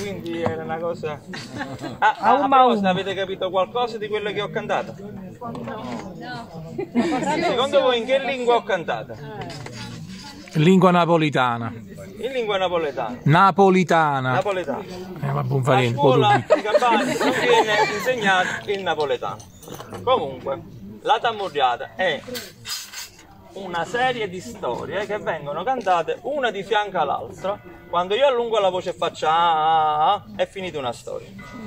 quindi era una cosa... a proposito, avete capito qualcosa di quello che ho cantato? No. Secondo voi in che lingua ho cantato? Lingua napolitana. In lingua napoletana. Napolitana. Napoletana. A scuola di Campania non viene insegnato il napoletano. Comunque, la Tamburriata è una serie di storie che vengono cantate una di fianco all'altra. Quando io allungo la voce e faccio è finita una storia.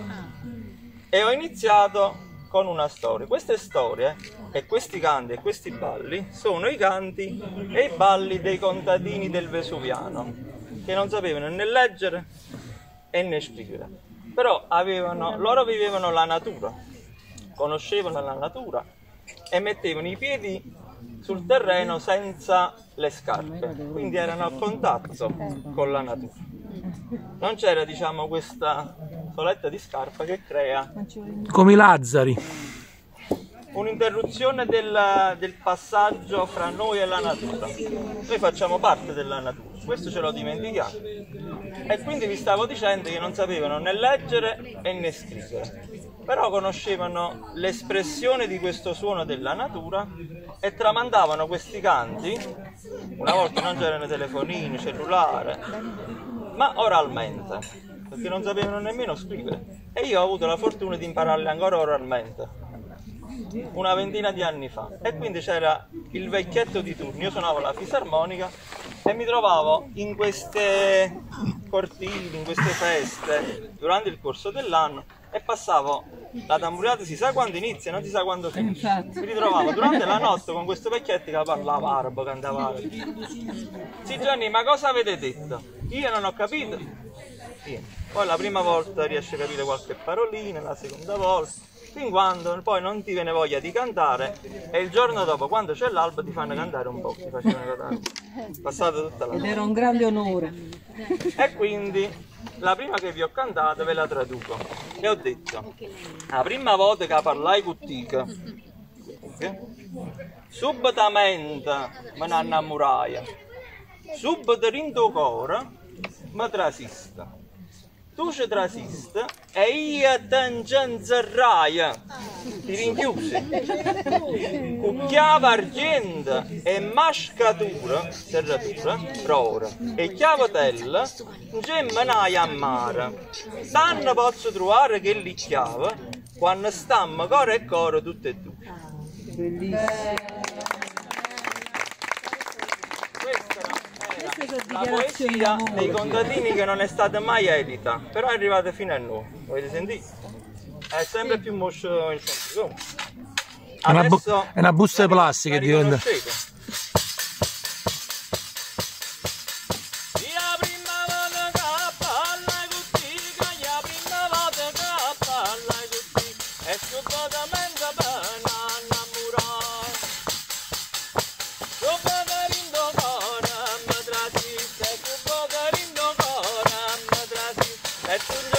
E ho iniziato con una storia. Queste storie e questi canti e questi balli sono i canti e i balli dei contadini del Vesuviano, che non sapevano né leggere né scrivere, però loro vivevano la natura, conoscevano la natura e mettevano i piedi sul terreno senza le scarpe, quindi erano a contatto con la natura. Non c'era, diciamo, questa soletta di scarpa che crea come i Lazzari, un'interruzione del passaggio fra noi e la natura. Noi facciamo parte della natura, questo ce lo dimentichiamo. E quindi vi stavo dicendo che non sapevano né leggere né scrivere, però conoscevano l'espressione di questo suono della natura e tramandavano questi canti. Una volta non c'erano telefonini, cellulare, ma oralmente, perché non sapevano nemmeno scrivere. E io ho avuto la fortuna di impararle ancora oralmente, una ventina di anni fa. E quindi c'era il vecchietto di turno, io suonavo la fisarmonica e mi trovavo in queste cortili, in queste feste durante il corso dell'anno e passavo la Tamburriata, si sa quando inizia, non si sa quando finisce. Mi ritrovavo durante la notte con questo vecchietto che parlava arabo, cantava arabo. Sì Gianni, ma cosa avete detto? Io non ho capito. Poi la prima volta riesci a capire qualche parolina, la seconda volta, fin quando poi non ti viene voglia di cantare e il giorno dopo, quando c'è l'alba, ti fanno cantare un po', ti facevano cantare. Passate tutta la notte. Ed era un grande onore. E quindi la prima che vi ho cantato ve la traduco. E ho detto, la prima volta che parlai con Tica, subitamente me ne innamorai, subito in tuo cuore mi trasiste. Tu ci trasiste e io ti incerrai, ti rinchiusi, con chiave argento e mascatura, serratura, rora, e chiavatella, gemmenai a mare. Tanto posso trovare che li chiave, quando stiamo core e core tutte e due. Bellissimo. La poesia dei contadini che non è stata mai edita, però è arrivata fino a noi. Avete sentito? È sempre più moscio il centro. È una busta plastica diventa. È